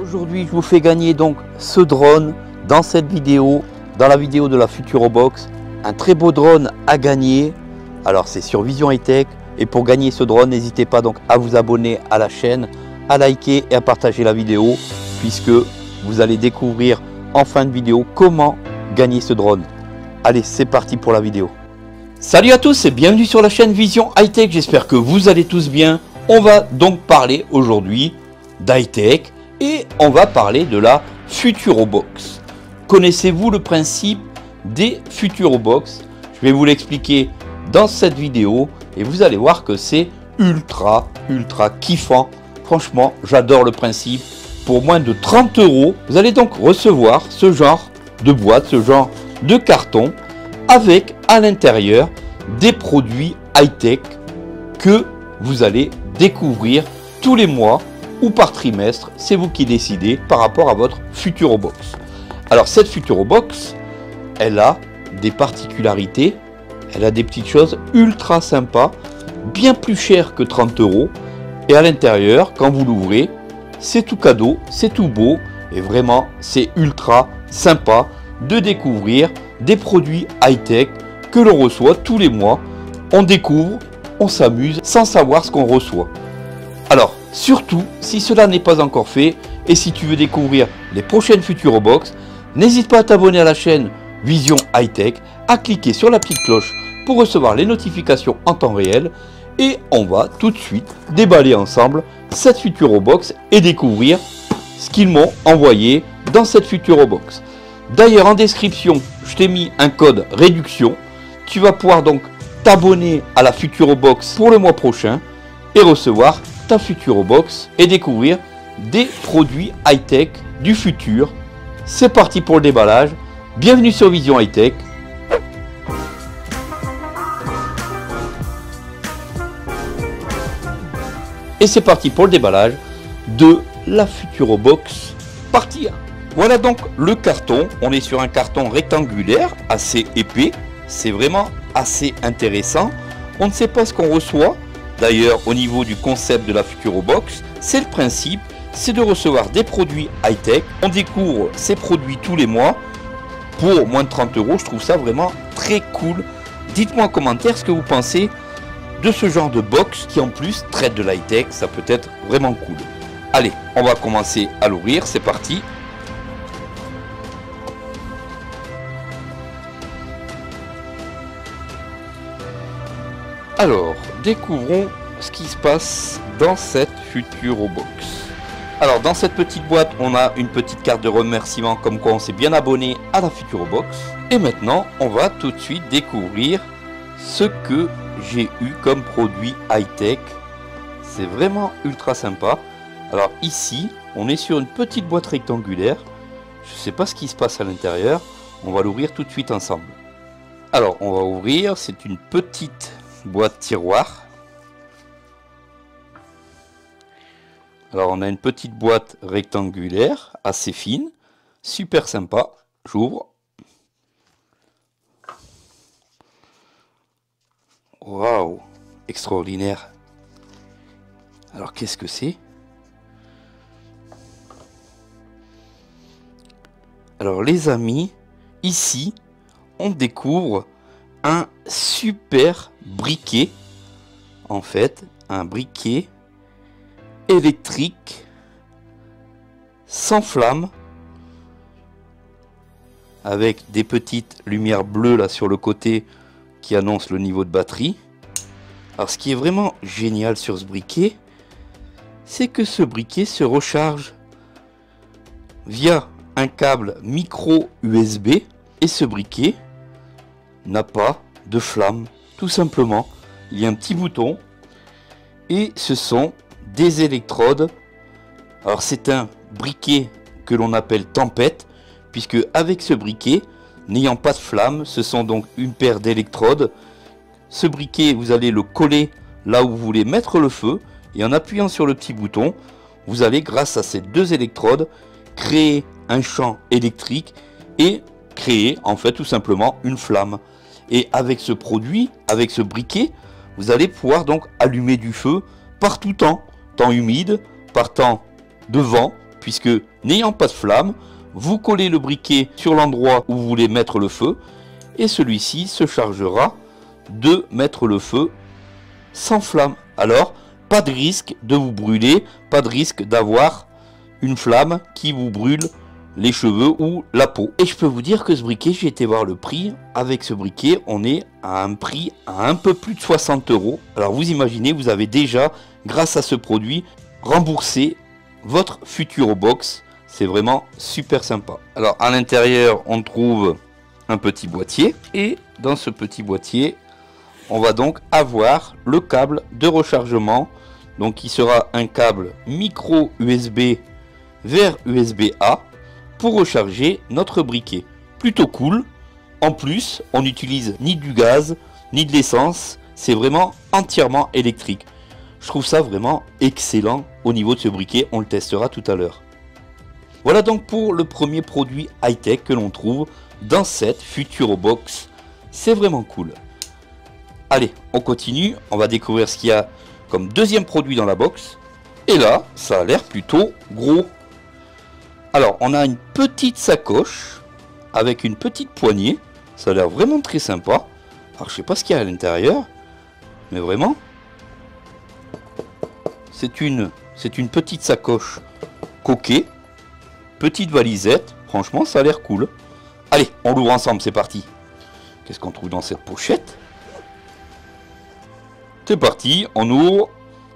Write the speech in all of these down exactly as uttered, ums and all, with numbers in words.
Aujourd'hui, je vous fais gagner donc ce drone dans cette vidéo, dans la vidéo de la Futurobox. Un très beau drone à gagner. Alors c'est sur Vision High-Tech. Et pour gagner ce drone, n'hésitez pas donc à vous abonner à la chaîne, à liker et à partager la vidéo, puisque vous allez découvrir en fin de vidéo comment gagner ce drone. Allez, c'est parti pour la vidéo. Salut à tous et bienvenue sur la chaîne Vision High-Tech. J'espère que vous allez tous bien. On va donc parler aujourd'hui d'high-tech et on va parler de la Futurobox. Connaissez-vous le principe des Futurobox? Je vais vous l'expliquer dans cette vidéo et vous allez voir que c'est ultra ultra kiffant. Franchement, j'adore le principe. Pour moins de trente euros, vous allez donc recevoir ce genre de boîte, ce genre de carton avec à l'intérieur des produits high-tech que vous allez découvrir tous les mois ou par trimestre. C'est vous qui décidez par rapport à votre Futurobox. Alors cette Futurobox, elle a des particularités, elle a des petites choses ultra sympas, bien plus chères que trente euros. Et à l'intérieur, quand vous l'ouvrez, c'est tout cadeau, c'est tout beau et vraiment c'est ultra sympa de découvrir des produits high-tech que l'on reçoit tous les mois. On découvre, on s'amuse sans savoir ce qu'on reçoit. Alors surtout, si cela n'est pas encore fait et si tu veux découvrir les prochaines Futurobox, n'hésite pas à t'abonner à la chaîne Vision High-Tech, à cliquer sur la petite cloche pour recevoir les notifications en temps réel. Et on va tout de suite déballer ensemble cette Futurobox et découvrir ce qu'ils m'ont envoyé dans cette Futurobox. D'ailleurs, en description, je t'ai mis un code réduction. Tu vas pouvoir donc t'abonner à la Futurobox pour le mois prochain et recevoir ta Futurobox et découvrir des produits high-tech du futur. C'est parti pour le déballage. Bienvenue sur Vision High-Tech. Et c'est parti pour le déballage de la Futurobox partie un. Voilà donc le carton. On est sur un carton rectangulaire assez épais. C'est vraiment assez intéressant. On ne sait pas ce qu'on reçoit. D'ailleurs, au niveau du concept de la Futurobox, c'est le principe, c'est de recevoir des produits high-tech. On découvre ces produits tous les mois pour moins de trente euros. Je trouve ça vraiment très cool. Dites-moi en commentaire ce que vous pensez de ce genre de box qui en plus traite de l'high-tech. Ça peut être vraiment cool. Allez, on va commencer à l'ouvrir. C'est parti. Alors, découvrons ce qui se passe dans cette Futurobox. Alors, dans cette petite boîte, on a une petite carte de remerciement comme quoi on s'est bien abonné à la Futurobox. Et maintenant, on va tout de suite découvrir ce que j'ai eu comme produit high-tech. C'est vraiment ultra sympa. Alors ici, on est sur une petite boîte rectangulaire. Je ne sais pas ce qui se passe à l'intérieur. On va l'ouvrir tout de suite ensemble. Alors, on va ouvrir. C'est une petite boîte tiroir. Alors on a une petite boîte rectangulaire assez fine, super sympa. J'ouvre. Waouh, extraordinaire. Alors qu'est-ce que c'est? Alors les amis, ici on découvre un super briquet, en fait un briquet électrique sans flamme avec des petites lumières bleues là sur le côté qui annoncent le niveau de batterie. Alors ce qui est vraiment génial sur ce briquet, c'est que ce briquet se recharge via un câble micro U S B et ce briquet n'a pas de flamme, tout simplement. Il y a un petit bouton et ce sont des électrodes. Alors c'est un briquet que l'on appelle tempête, puisque avec ce briquet, n'ayant pas de flamme, ce sont donc une paire d'électrodes. Ce briquet, vous allez le coller là où vous voulez mettre le feu et en appuyant sur le petit bouton, vous allez, grâce à ces deux électrodes, créer un champ électrique et créer en fait tout simplement une flamme. Et avec ce produit, avec ce briquet, vous allez pouvoir donc allumer du feu par tout temps, temps humide, par temps de vent, puisque n'ayant pas de flamme, vous collez le briquet sur l'endroit où vous voulez mettre le feu et celui-ci se chargera de mettre le feu sans flamme. Alors, pas de risque de vous brûler, pas de risque d'avoir une flamme qui vous brûle les cheveux ou la peau. Et je peux vous dire que ce briquet, j'ai été voir le prix. Avec ce briquet, on est à un prix à un peu plus de soixante euros. Alors vous imaginez, vous avez déjà, grâce à ce produit, remboursé votre Futurobox. C'est vraiment super sympa. Alors à l'intérieur, on trouve un petit boîtier. Et dans ce petit boîtier, on va donc avoir le câble de rechargement. Donc qui sera un câble micro U S B vers U S B A pour recharger notre briquet. Plutôt cool. En plus, on n'utilise ni du gaz, ni de l'essence. C'est vraiment entièrement électrique. Je trouve ça vraiment excellent au niveau de ce briquet. On le testera tout à l'heure. Voilà donc pour le premier produit high-tech que l'on trouve dans cette Futurobox. C'est vraiment cool. Allez, on continue. On va découvrir ce qu'il y a comme deuxième produit dans la box. Et là, ça a l'air plutôt gros. Alors, on a une petite sacoche avec une petite poignée. Ça a l'air vraiment très sympa. Alors, je sais pas ce qu'il y a à l'intérieur, mais vraiment, c'est une, c'est une petite sacoche coquée, petite valisette. Franchement, ça a l'air cool. Allez, on l'ouvre ensemble, c'est parti. Qu'est-ce qu'on trouve dans cette pochette? C'est parti, on ouvre.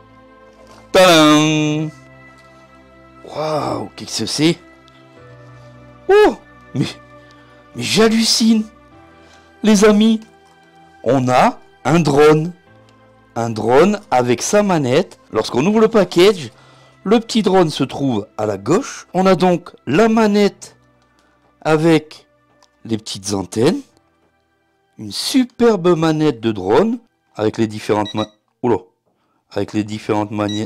Tadam! Waouh, qu'est-ce que c'est? Oh, mais, mais j'hallucine. Les amis, on a un drone. Un drone avec sa manette. Lorsqu'on ouvre le package, le petit drone se trouve à la gauche. On a donc la manette avec les petites antennes. Une superbe manette de drone avec les différentes ma... Oula, avec les différentes manières.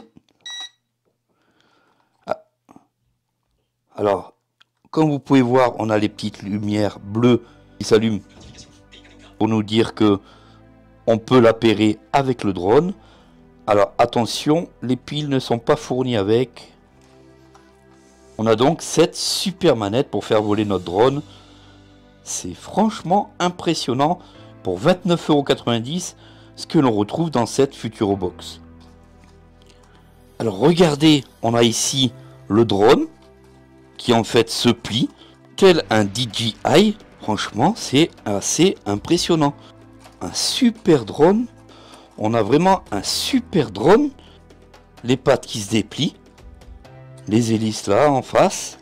Ah. Alors, comme vous pouvez voir, on a les petites lumières bleues qui s'allument pour nous dire que on peut l'appairer avec le drone. Alors attention, les piles ne sont pas fournies avec. On a donc cette super manette pour faire voler notre drone. C'est franchement impressionnant pour vingt-neuf euros quatre-vingt-dix ce que l'on retrouve dans cette Futurobox. Alors regardez, on a ici le drone qui en fait se plie tel un D J I. Franchement, c'est assez impressionnant. Un super drone. On a vraiment un super drone. Les pattes qui se déplient. Les hélices là en face.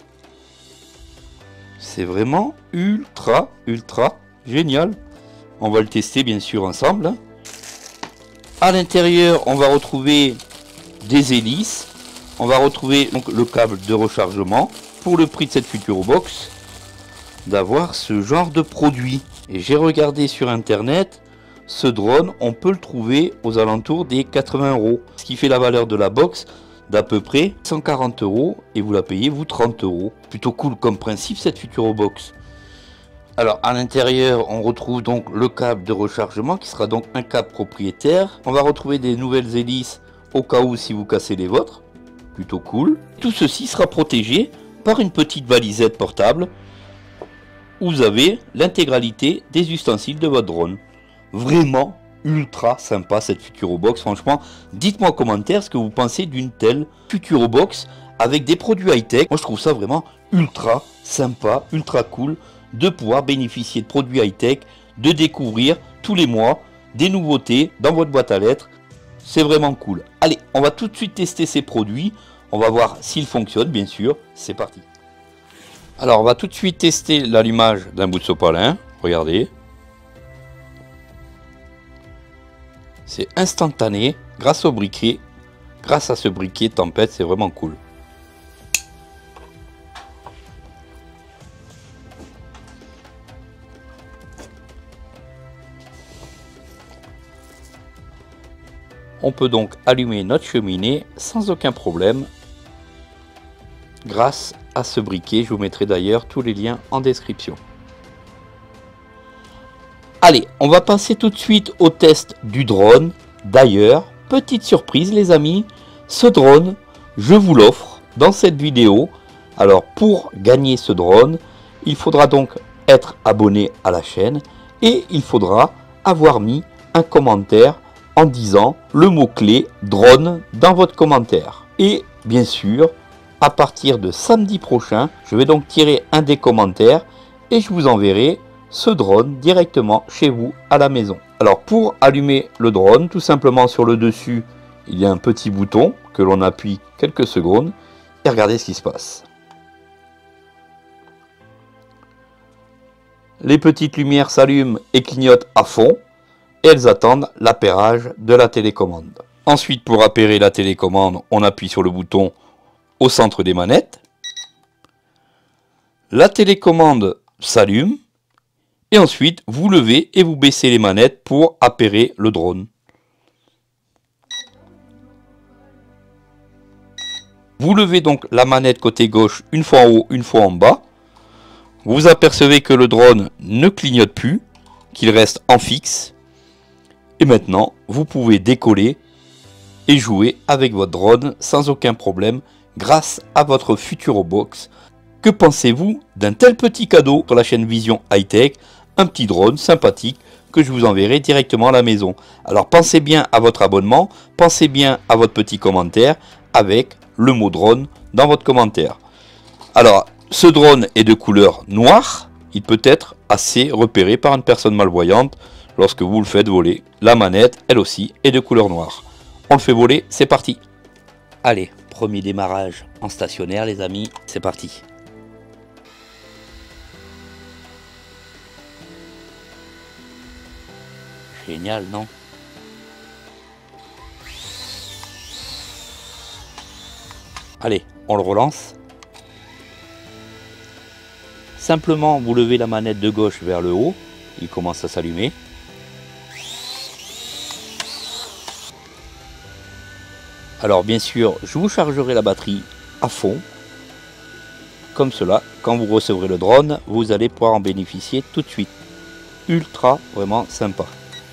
C'est vraiment ultra, ultra génial. On va le tester bien sûr ensemble. À l'intérieur, on va retrouver des hélices. On va retrouver donc le câble de rechargement. Pour le prix de cette Futurobox, d'avoir ce genre de produit. Et j'ai regardé sur internet, ce drone, on peut le trouver aux alentours des quatre-vingts euros. Ce qui fait la valeur de la box d'à peu près cent quarante euros. Et vous la payez, vous, trente euros. Plutôt cool comme principe cette Futurobox. Alors à l'intérieur, on retrouve donc le câble de rechargement qui sera donc un câble propriétaire. On va retrouver des nouvelles hélices au cas où si vous cassez les vôtres. Plutôt cool. Tout ceci sera protégé par une petite valisette portable où vous avez l'intégralité des ustensiles de votre drone. Vraiment ultra sympa cette Futurobox. Franchement, dites-moi en commentaire ce que vous pensez d'une telle Futurobox avec des produits high-tech. Moi je trouve ça vraiment ultra sympa, ultra cool de pouvoir bénéficier de produits high-tech, de découvrir tous les mois des nouveautés dans votre boîte à lettres. C'est vraiment cool. Allez, on va tout de suite tester ces produits. On va voir s'ils fonctionnent, bien sûr. C'est parti. Alors, on va tout de suite tester l'allumage d'un bout de sopalin. Regardez. C'est instantané grâce au briquet. Grâce à ce briquet tempête, c'est vraiment cool. On peut donc allumer notre cheminée sans aucun problème grâce à ce briquet. Je vous mettrai d'ailleurs tous les liens en description. Allez, on va passer tout de suite au test du drone. D'ailleurs, petite surprise les amis, ce drone, je vous l'offre dans cette vidéo. Alors pour gagner ce drone, il faudra donc être abonné à la chaîne et il faudra avoir mis un commentaire en disant le mot-clé drone dans votre commentaire. Et bien sûr, à partir de samedi prochain, je vais donc tirer un des commentaires et je vous enverrai ce drone directement chez vous à la maison. Alors pour allumer le drone, tout simplement sur le dessus, il y a un petit bouton que l'on appuie quelques secondes et regardez ce qui se passe. Les petites lumières s'allument et clignotent à fond et elles attendent l'appairage de la télécommande. Ensuite, pour appairer la télécommande, on appuie sur le bouton au centre des manettes. La télécommande s'allume et ensuite vous levez et vous baissez les manettes pour appairer le drone. Vous levez donc la manette côté gauche une fois en haut, une fois en bas. Vous apercevez que le drone ne clignote plus, qu'il reste en fixe. Et maintenant, vous pouvez décoller et jouer avec votre drone sans aucun problème grâce à votre Futurobox. Que pensez-vous d'un tel petit cadeau sur la chaîne Vision High Tech? Un petit drone sympathique que je vous enverrai directement à la maison. Alors pensez bien à votre abonnement, pensez bien à votre petit commentaire avec le mot drone dans votre commentaire. Alors, ce drone est de couleur noire, il peut être assez repéré par une personne malvoyante lorsque vous le faites voler. La manette, elle aussi, est de couleur noire. On le fait voler, c'est parti. Allez, premier démarrage en stationnaire les amis, c'est parti. Génial, non? Allez, on le relance. Simplement, vous levez la manette de gauche vers le haut. Il commence à s'allumer. Alors, bien sûr, je vous chargerai la batterie à fond. Comme cela, quand vous recevrez le drone, vous allez pouvoir en bénéficier tout de suite. Ultra, vraiment sympa.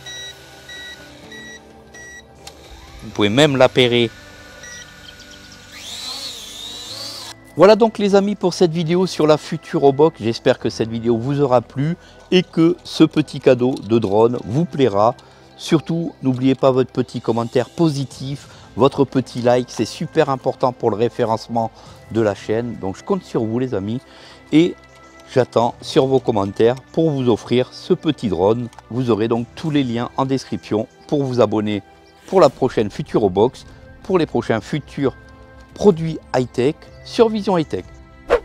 Vous pouvez même l'appairer. Voilà donc les amis pour cette vidéo sur la Futurobox. J'espère que cette vidéo vous aura plu et que ce petit cadeau de drone vous plaira. Surtout, n'oubliez pas votre petit commentaire positif, votre petit like, c'est super important pour le référencement de la chaîne. Donc je compte sur vous les amis et j'attends sur vos commentaires pour vous offrir ce petit drone. Vous aurez donc tous les liens en description pour vous abonner pour la prochaine Futurobox, pour les prochains futurs produits high-tech sur Vision High Tech.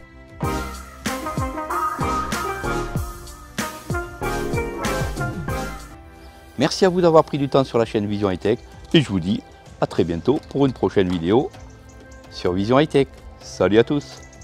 Merci à vous d'avoir pris du temps sur la chaîne Vision High Tech et je vous dis à très bientôt pour une prochaine vidéo sur Vision High Tech. Salut à tous!